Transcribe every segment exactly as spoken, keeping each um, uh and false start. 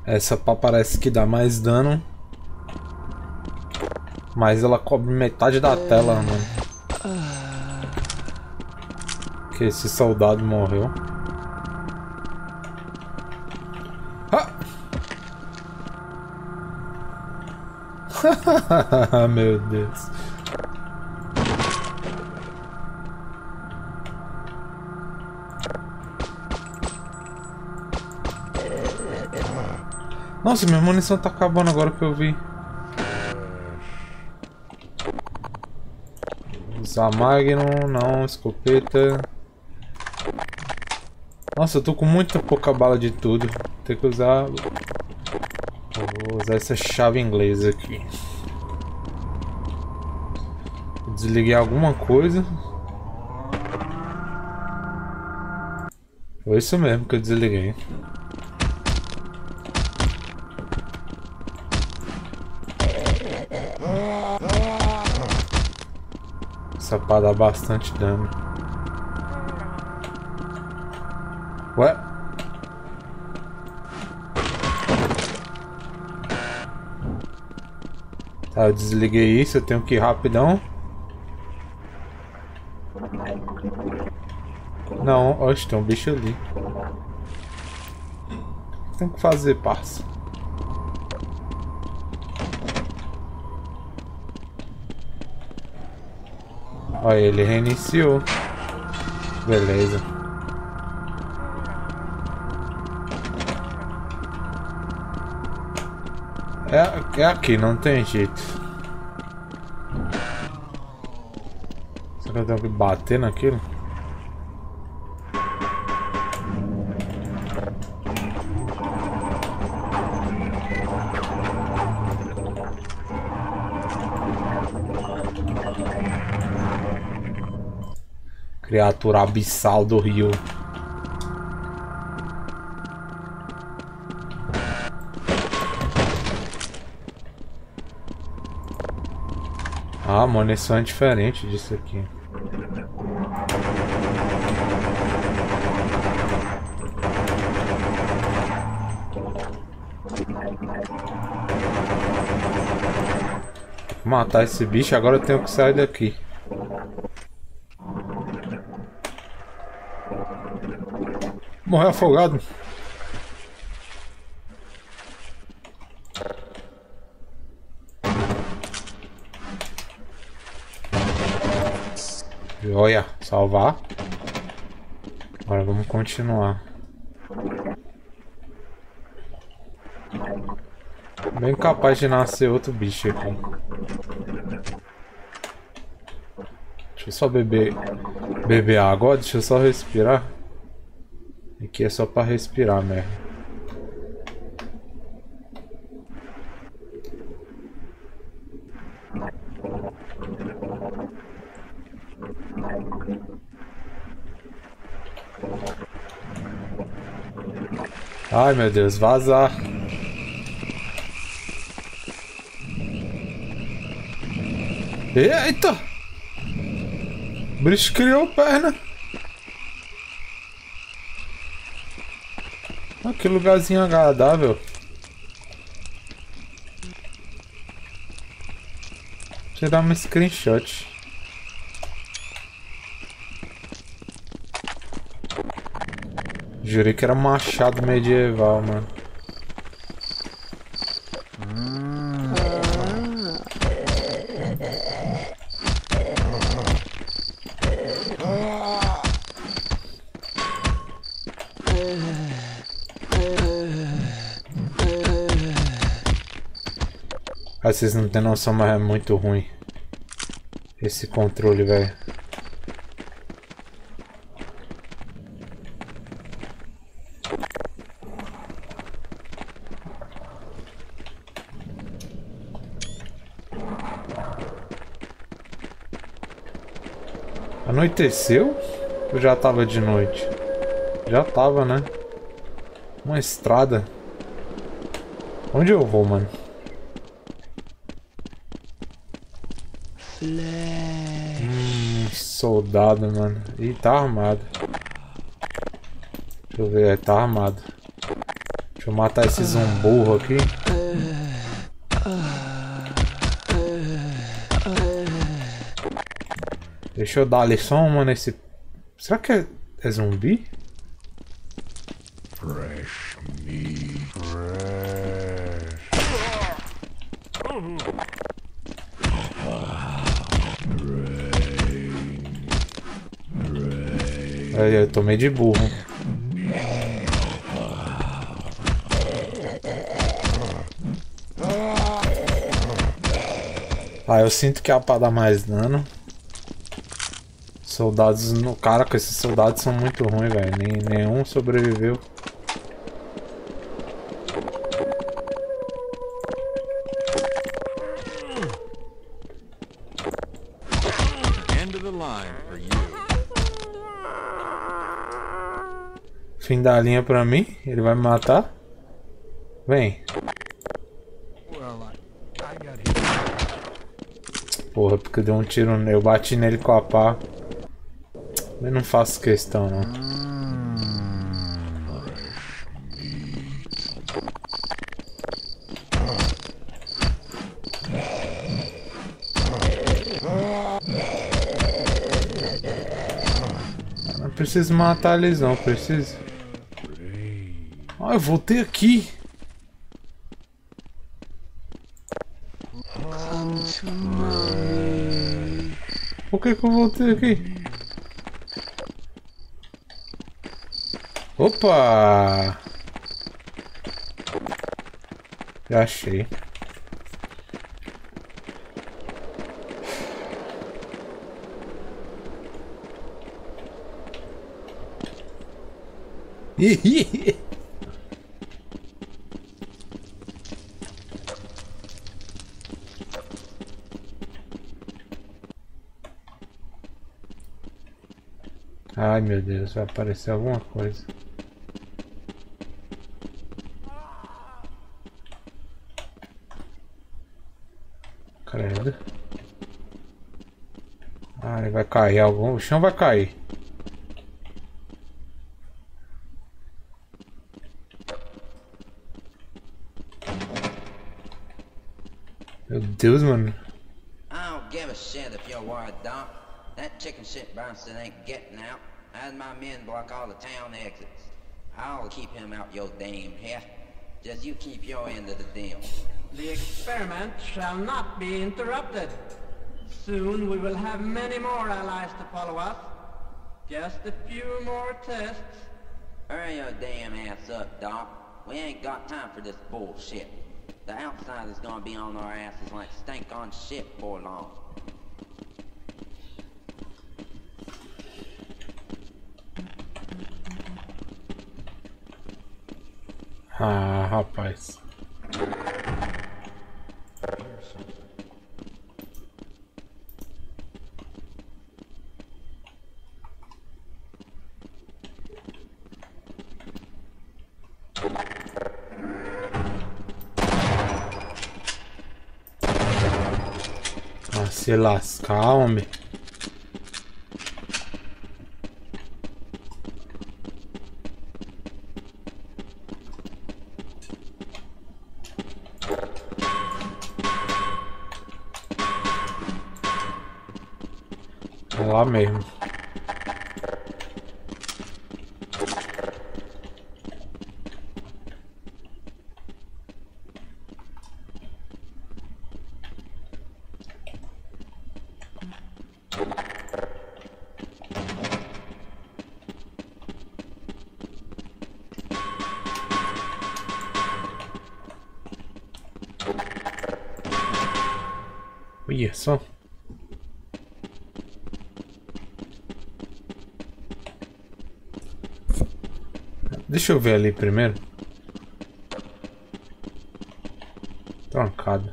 Essa pá parece que dá mais dano. Mas ela cobre metade da tela, mano. Que esse soldado morreu. Ah! Meu Deus. Nossa, minha munição tá acabando agora que eu vi. Usar Magnum, não, escopeta. Nossa, eu tô com muita pouca bala de tudo. Tem que usar... Vou usar essa chave inglesa aqui. Desliguei alguma coisa. Foi isso mesmo que eu desliguei. Essa pá dá bastante dano. Ué? Tá, eu desliguei isso, eu tenho que ir rapidão. Não, oxe, tem um bicho ali. O que tem que fazer, parça? Olha, ele reiniciou. Beleza. É, é aqui, não tem jeito. Será que eu tenho que bater naquilo? Criatura abissal do rio. Ah, a munição é diferente disso aqui. Vou matar esse bicho, agora eu tenho que sair daqui. Morreu afogado. Olha, salvar. Agora vamos continuar. Bem capaz de nascer outro bicho aqui. Deixa eu só beber, beber água. Deixa eu só respirar. Aqui é só pra respirar mesmo. Ai meu Deus, vazar. Eita! O bicho criou perna. Ah, que lugarzinho agradável. Tirar uma screenshot. Jurei que era machado medieval, mano. Ah, vocês não tem noção, mas é muito ruim esse controle, velho. Anoiteceu? Ou já tava de noite? Já tava, né? Uma estrada. Onde eu vou, mano? Hum, soldado, mano. Ih, tá armado. Deixa eu ver, é, tá armado. Deixa Deixa eu matar esse zumburro aqui. Deixa eu dar ali só uma nesse... Será que é, é zumbi? Fresh meat. Fresh. Aí, eu tomei de burro. Ah, eu sinto que é pra dar mais dano. Soldados no cara, com esses soldados são muito ruins, velho. Nem, nenhum sobreviveu. End of the line for you. Fim da linha pra mim. Ele vai me matar. Vem. Well, I, I got hit. Porra, porque deu um tiro. Eu bati nele com a pá. Eu não faço questão, não. Não preciso matar eles, não. Preciso. Ah, eu voltei aqui. Por que que eu voltei aqui? Opa! Já achei. Ai meu Deus, vai aparecer alguma coisa. Credo. Ai, vai cair algum. O chão vai cair. Meu Deus, mano. I don't give a shit if you're worried, Doc. That chicken shit Bronson ain't getting out. I had my men block all the town exits. I'll keep him out your damn hair. Just you keep your end of the deal. The experiment shall not be interrupted. Soon we will have many more allies to follow us. Just a few more tests. Hurry your damn ass up, Doc. We ain't got time for this bullshit. The outsiders gonna be on our asses like stink on shit for long. Ah, rapaz. Ah, se lascar, homem. É lá mesmo. Olha só. Deixa eu ver ali primeiro. Trancado.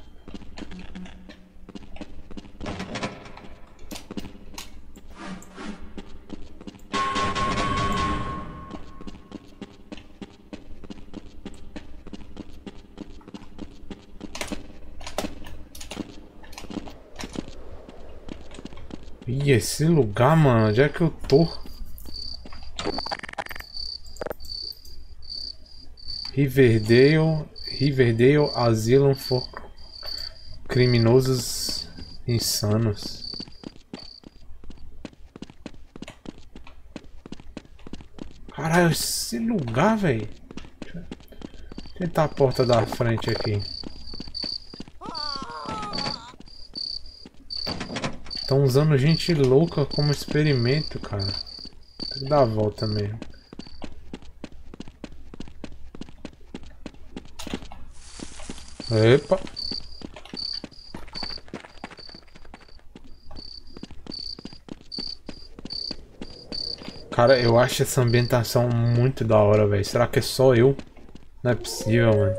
E esse lugar, mano, onde é que eu tô? Riverdale, Riverdale Asylum for criminosos insanos. Caralho, esse lugar, velho. Deixa eu tentar a porta da frente aqui. Estão usando gente louca como experimento, cara. Tem que dar a volta mesmo. Epa! Cara, eu acho essa ambientação muito da hora, velho. Será que é só eu? Não é possível, mano.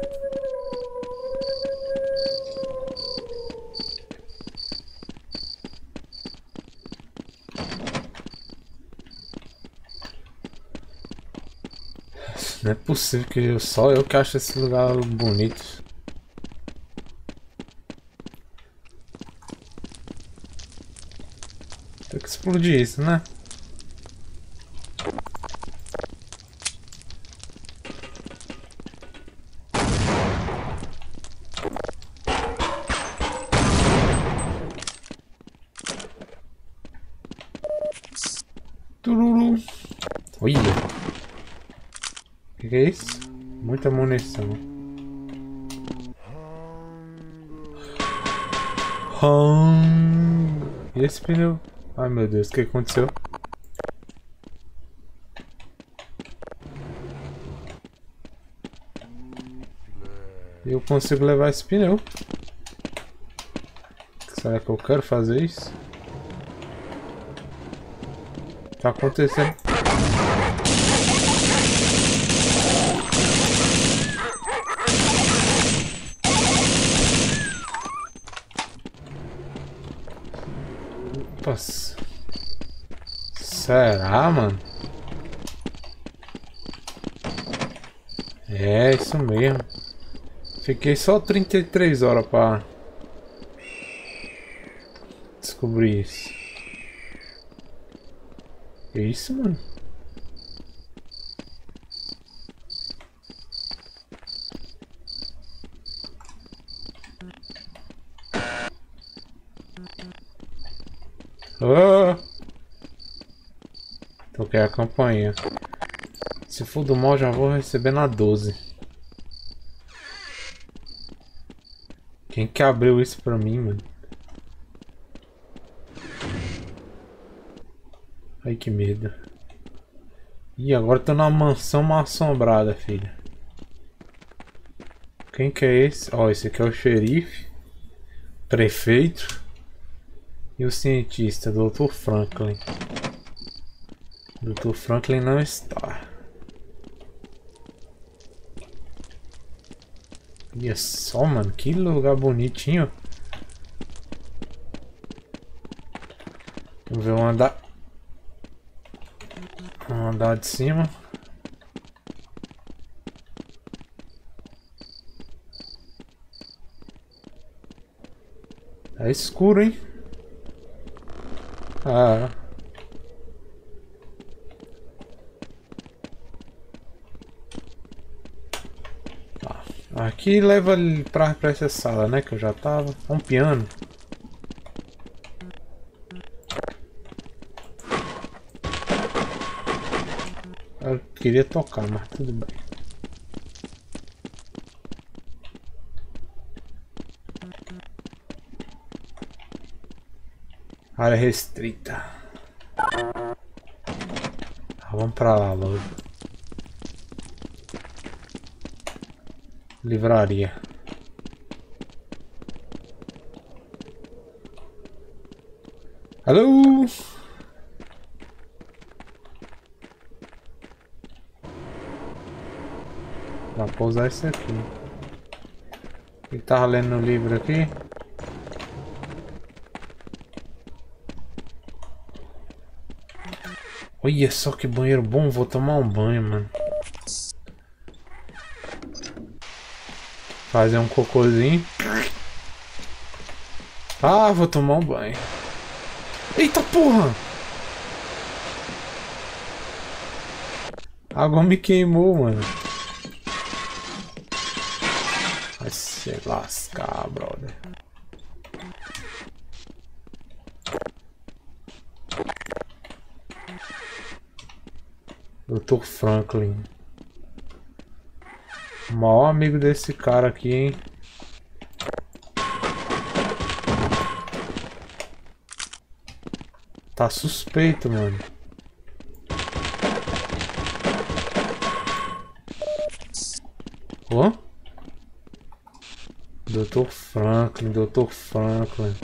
Não é possível que só eu que acho esse lugar bonito. Tem que explodir isso, né? Tururu. Olha. O que, que é isso? Muita munição. Hum. E esse pneu? Ai meu Deus, o que aconteceu? Eu consigo levar esse pneu. Será que eu quero fazer isso? Tá acontecendo. Nossa. Será, mano? É isso mesmo. Fiquei só trinta e três horas pra descobrir isso. É isso, mano? Oh! Toquei a campainha. Se for do mal, já vou receber na doze. Quem que abriu isso pra mim, mano? Ai, que medo. Ih, agora tô numa mansão mal assombrada, filha. Quem que é esse? Ó, oh, esse aqui é o xerife, prefeito e o cientista, doutor Franklin. doutor Franklin não está. Olha só, mano, que lugar bonitinho. Vamos ver um andar. Um andar de cima. É escuro, hein? Ah. Aqui leva pra, pra essa sala, né? Que eu já tava. É um piano. Eu queria tocar, mas tudo bem. Área restrita. Ah, vamos pra lá logo. Livraria. Alô? Dá pra usar isso aqui. O que tava lendo no livro aqui? Olha só que banheiro bom, vou tomar um banho, mano. Fazer um cocôzinho. Ah, vou tomar um banho. Eita porra! A água me queimou, mano. lascar, brother. doutor Franklin. O maior amigo desse cara aqui, hein? Tá suspeito, mano. Ó. doutor Franklin, doutor Franklin.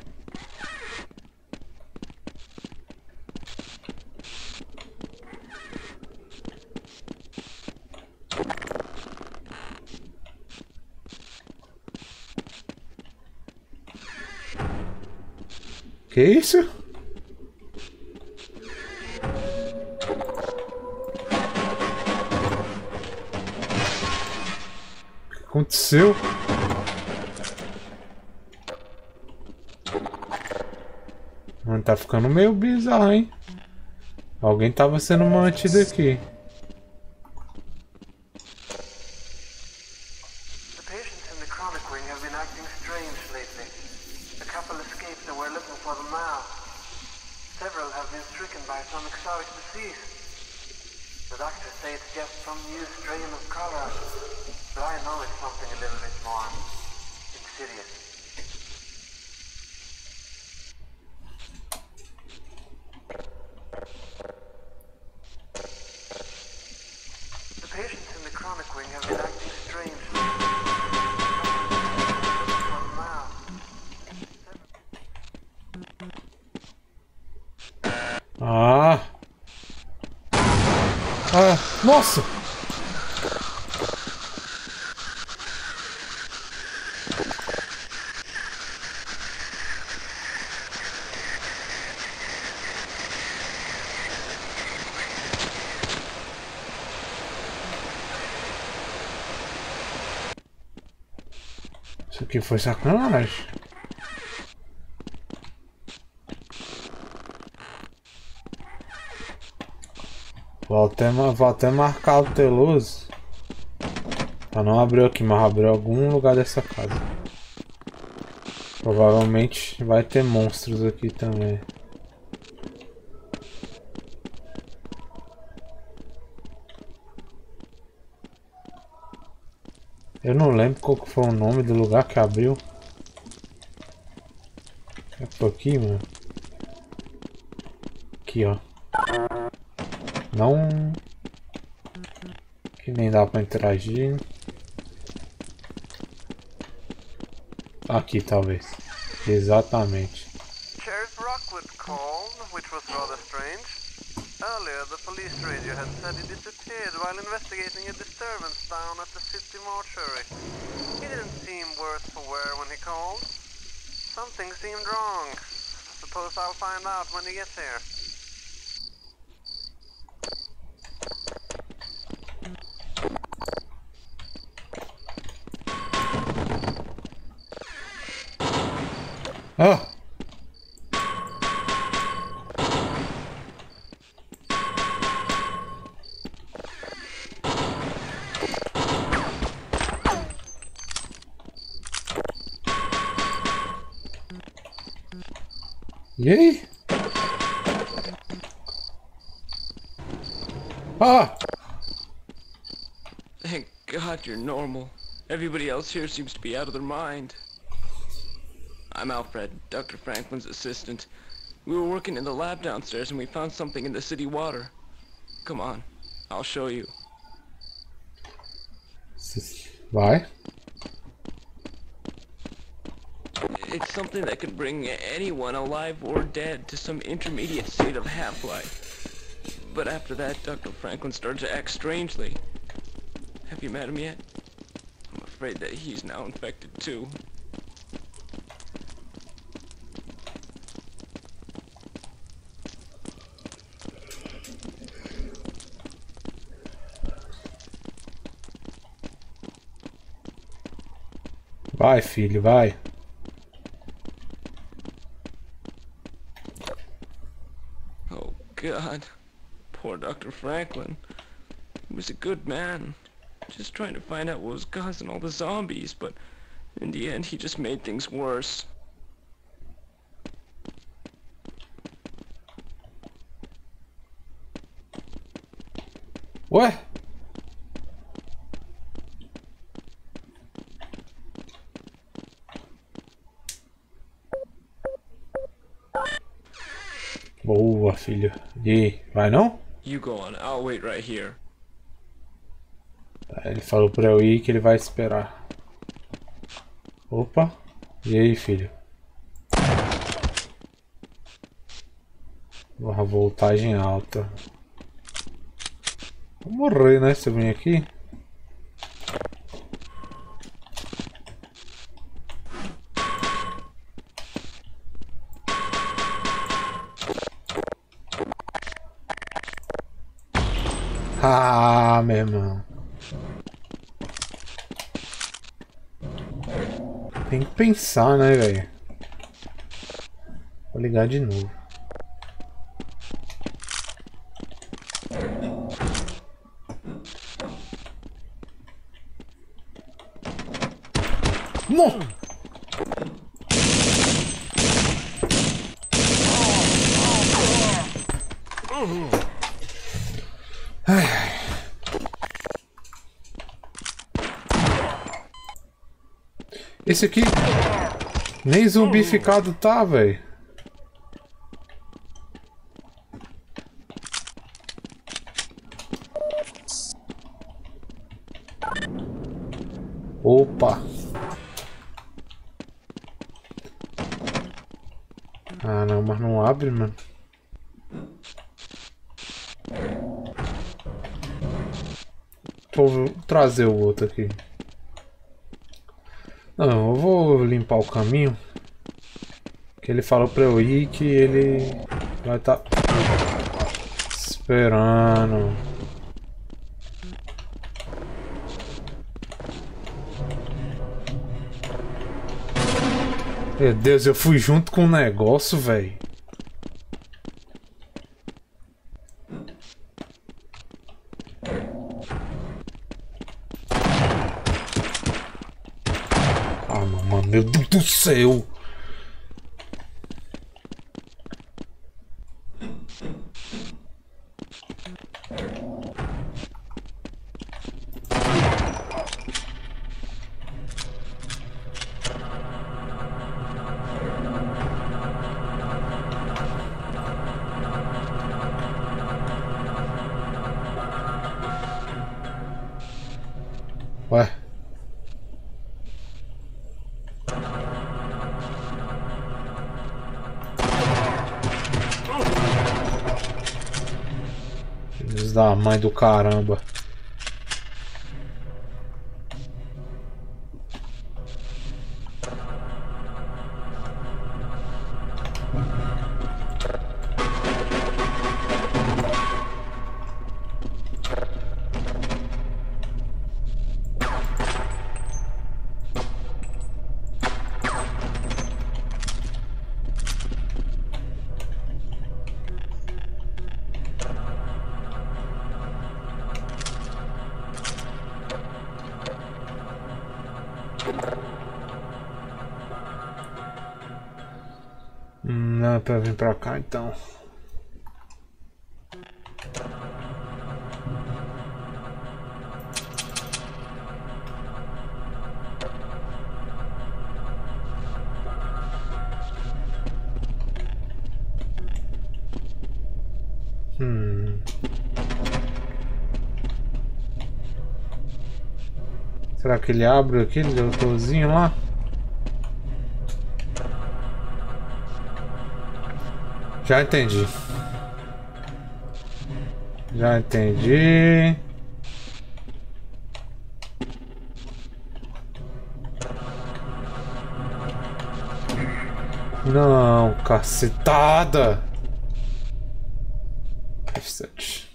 Que isso? O que aconteceu? Mano, tá ficando meio bizarro, hein? Alguém tava sendo mantido aqui. Ah! Ah! Nossa! Isso aqui foi sacanagem. Vou até, vou até marcar o teloso. Pra não abrir aqui, mas abrir algum lugar dessa casa. Provavelmente vai ter monstros aqui também. Eu não lembro qual que foi o nome do lugar que abriu. É por aqui, mano. Aqui, ó. Não... Que nem dá pra interagir. Aqui, talvez. Exatamente. Sheriff Rockwood called, which was rather strange. Earlier, the police radio had said he disappeared while investigating a disturbance down at the city mortuary. He didn't seem worse for wear when he called. Something seemed wrong. Suppose I'll find out when he gets here. Ah! E aí? Ah! Thank God you're normal. Everybody else here seems to be out of their mind. I'm Alfred, Doctor Franklin's assistant. We were working in the lab downstairs and we found something in the city water. Come on, I'll show you. Vai. It's something that could bring anyone, alive or dead, to some intermediate state of half-life. But after that, Doctor Franklin started to act strangely. Have you met him yet? I'm afraid that he's now infected too. Vai, filho, vai. Oh, God. Poor Doctor Franklin. He was a good man. Just trying to find out what was causing all the zombies, but In the end, he just made things worse. Ué? Boa, filho. E aí, vai não? You go on, I'll wait right here. Ele falou pra eu ir que ele vai esperar. Opa. E aí, filho? Uma voltagem alta. Vou morrer, né? Se eu vim aqui. Ah, meu irmão. Tem que pensar, né, velho? Vou ligar de novo. Não! Ai, ai. Esse aqui nem zumbificado tá, velho. Opa. Ah, não, mas não abre, mano. Vou trazer o outro aqui. Não, eu vou limpar o caminho. Que ele falou pra eu ir que ele vai estar tá esperando. Meu Deus, eu fui junto com o negócio, velho. Ah, mano, meu Deus do céu. Ué. Filhos da mãe do caramba. Hum, não é pra vir pra cá então. Hum. Será que ele abre aquele doutorzinho lá? Já entendi. Já entendi. Não, cacetada. F sete.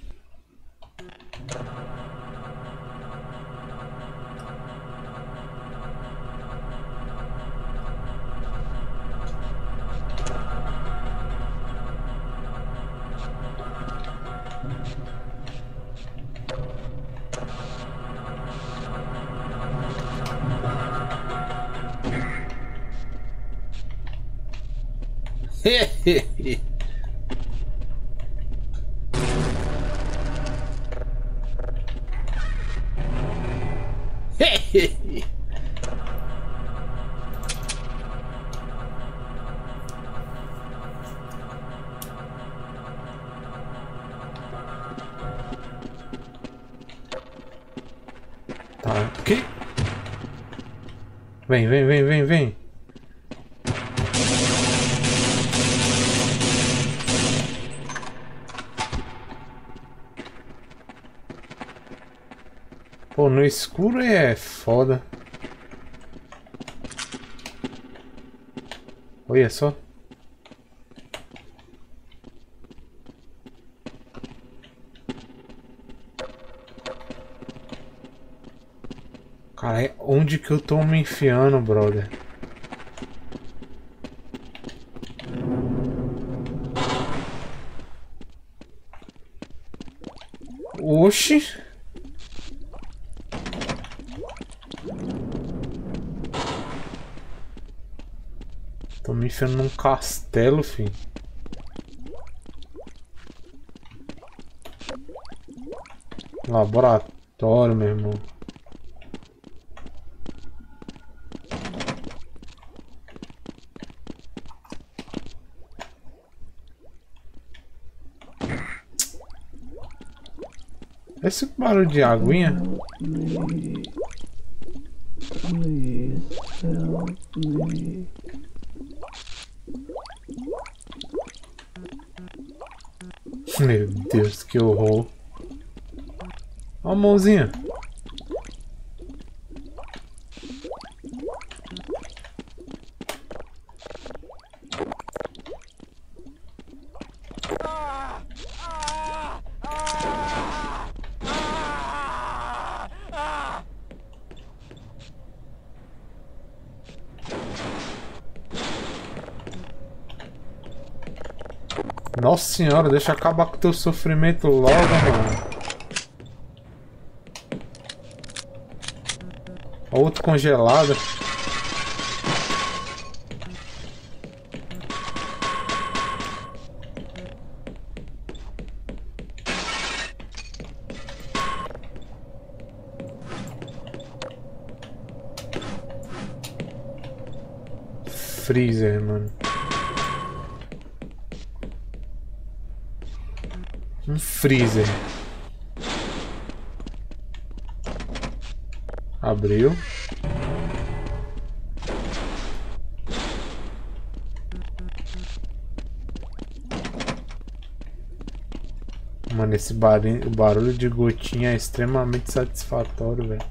Tá, que? Vem, vem, vem, vem, vem. Pô, no escuro é foda. Olha só. Cara, onde que eu tô me enfiando, brother? Oxi. Tô me enfiando num castelo, filho. Laboratório, meu irmão. Esse barulho de aguinha. Meu Deus, que horror. Ó a mãozinha. Nossa senhora, deixa acabar com o teu sofrimento logo, mano. Outro congelado. Freezer, mano. Um freezer. Abriu. Mano, esse barulho, o barulho de gotinha é extremamente satisfatório, velho.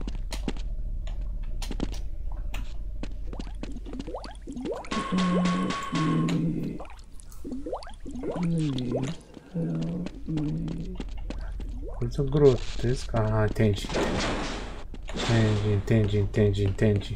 Coisa grotesca. Ah, entendi. Entendi, entendi, entendi, entendi.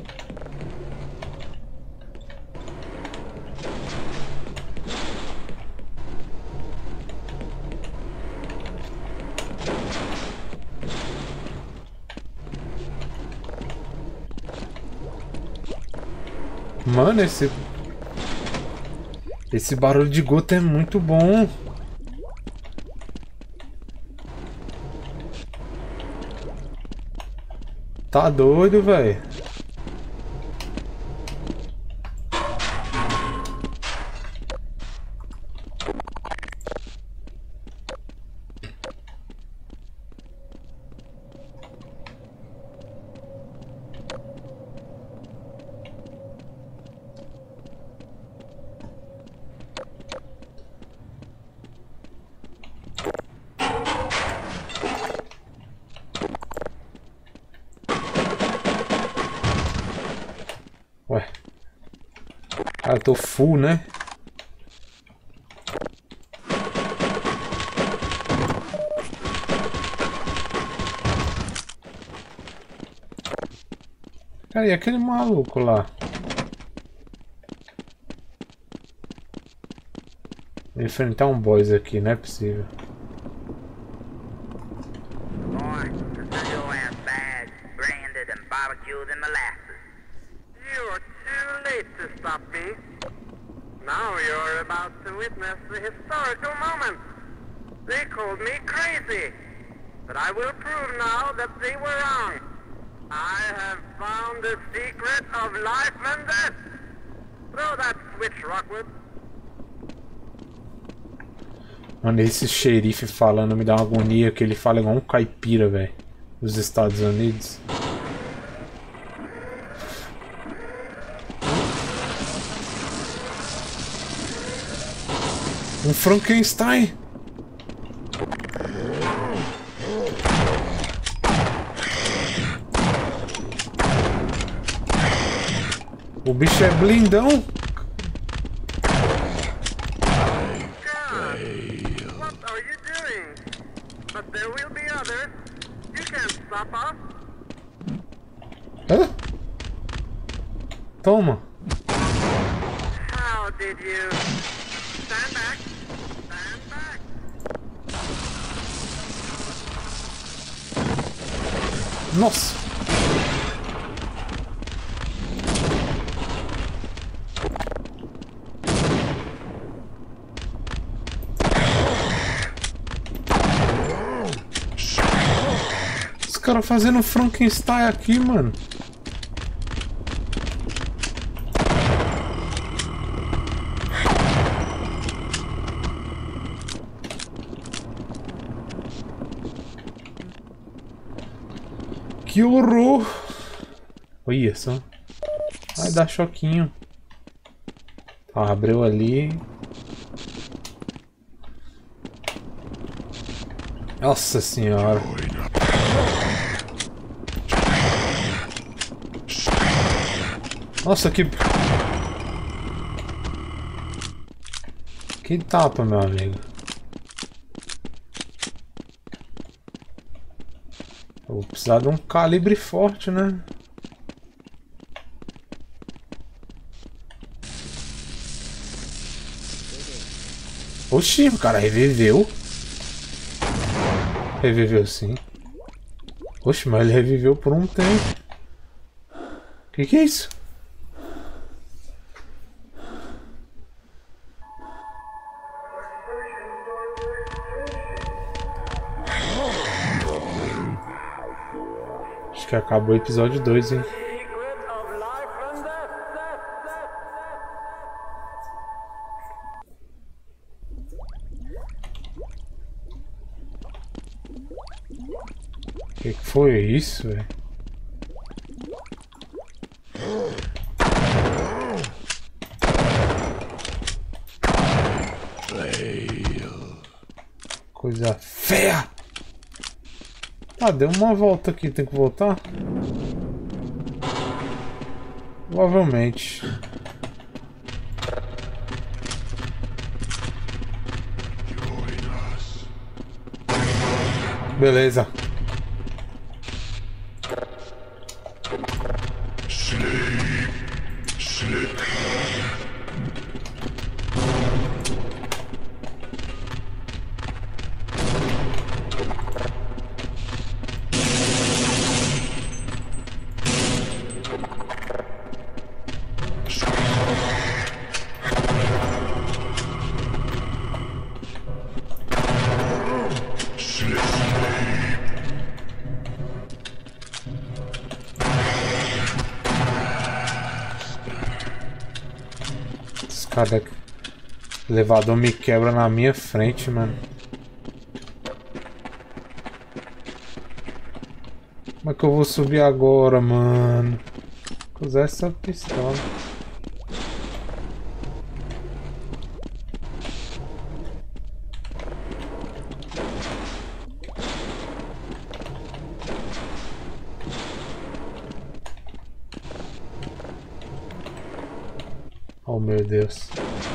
Mano, esse... Esse barulho de gota é muito bom. Tá doido, velho. Ué. Ah, eu tô full, né? Cara, e aquele maluco lá? Vou enfrentar um boss aqui, não é possível. Now you're about to witness the historical moment. They called me crazy, but I will prove now that they were wrong. I have found the secret of life and death. Throw that switch, Rockwood. Mano, esse xerife falando me dá uma agonia, que ele fala igual um caipira, velho, dos Estados Unidos. Um Frankenstein! O bicho é blindão! What are you doing? But there will be others. You can't stop us. Hã? Toma! How did you? Stand back. Stand back. Nossa! Os caras fazendo Frankenstein aqui, mano. Que horror! Olha só. Vai dar choquinho. Tá, abriu ali. Nossa senhora. Nossa, que... Que tapa, meu amigo. Vou precisar de um calibre forte, né? Oxi, o cara reviveu. Reviveu sim. Oxi, mas ele reviveu por um tempo. Que que é isso? Acho que acabou o episódio dois, hein? Que que foi isso, velho? Coisa feia! Ah, deu uma volta aqui, tem que voltar? Provavelmente. Beleza. Cada elevador me quebra na minha frente, mano. Como é que eu vou subir agora, mano? Vou usar essa pistola. Oh, meu Deus.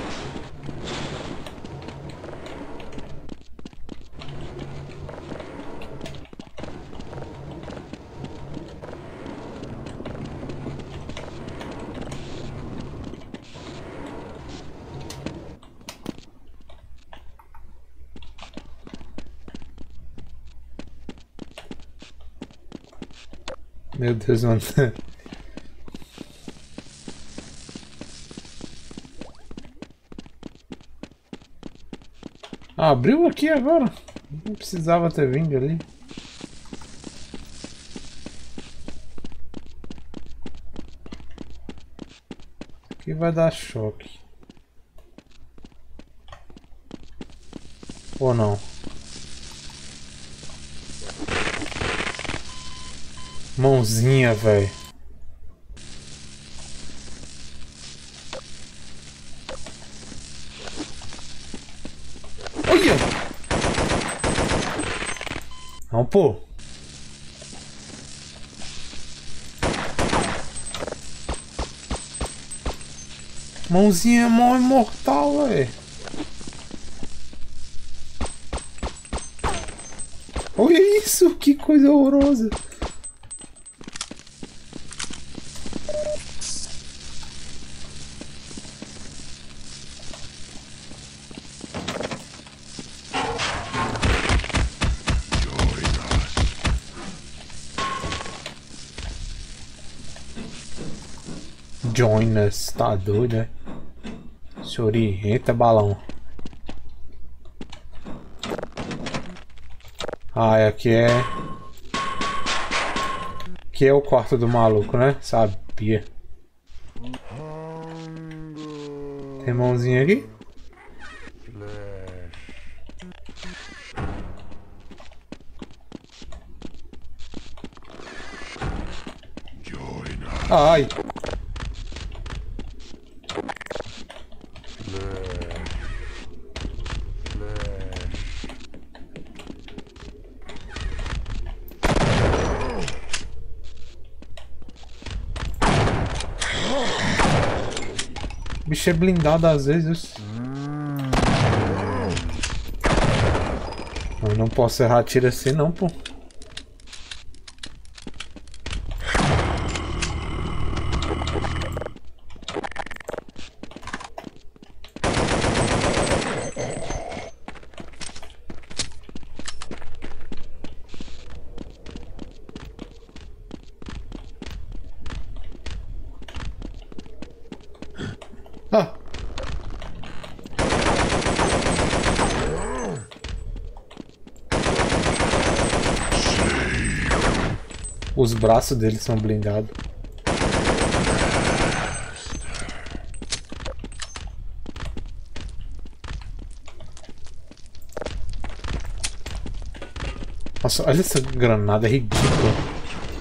Meu Deus, mano. Ah, abriu aqui agora. Não precisava ter vindo ali. Aqui vai dar choque. Ou não? Mãozinha, velho. Olha! Não, pô. Mãozinha é mó imortal, velho. Olha isso, que coisa horrorosa. Join us, tá doido, né? Senhori, eita balão. Ah, aqui é... Aqui é o quarto do maluco, né? Sabia. Tem mãozinha aqui? Ai! O bicho é blindado às vezes. Eu não posso errar tiro assim não, pô. Ah! Os braços dele são blindados. Nossa, olha essa granada, é ridícula.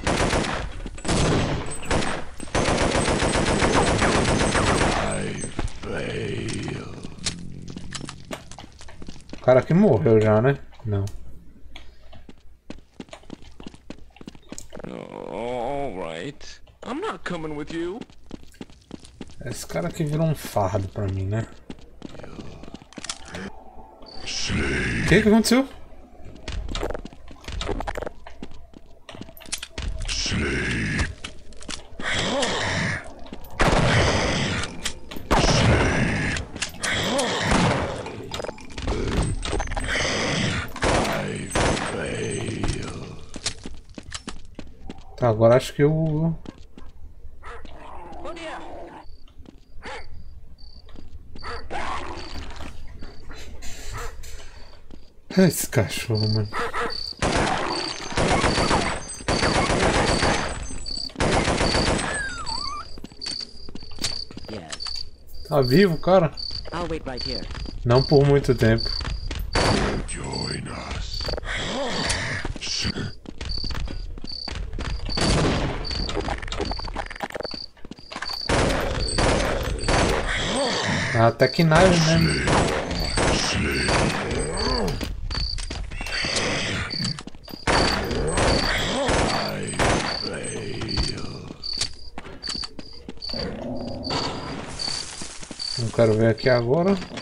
O cara aqui morreu já, né? Não. Alright. I'm not coming with you. Esse cara aqui virou um fardo pra mim, né? O que que aconteceu? Tá, agora acho que eu... Esse cachorro, mano. Tá vivo, cara? Não por muito tempo. Até que nada, né? Não quero ver aqui agora.